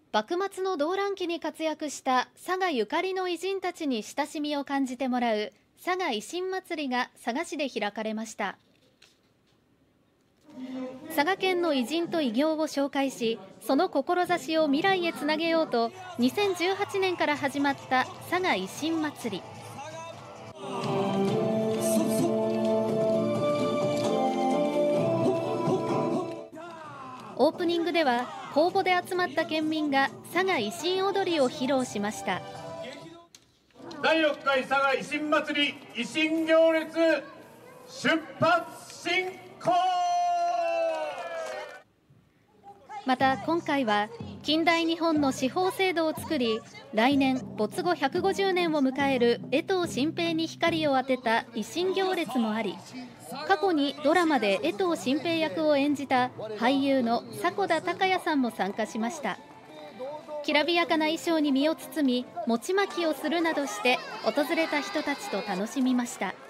幕末の動乱期に活躍した佐賀ゆかりの偉人たちに親しみを感じてもらう佐賀維新祭りが佐賀市で開かれました。佐賀県の偉人と偉業を紹介し、その志を未来へつなげようと2018年から始まった佐賀維新祭り。オープニングでは公募で集まった県民が佐賀維新踊りを披露しました。 第6回佐賀維新祭り維新行列出発進行。 また今回は近代日本の司法制度を作り、来年没後150年を迎える江藤新平に光を当てた維新行列もあり、過去にドラマで江藤新平役を演じた俳優の迫田孝也さんも参加しました。きらびやかな衣装に身を包み、餅まきをするなどして訪れた人たちと楽しみました。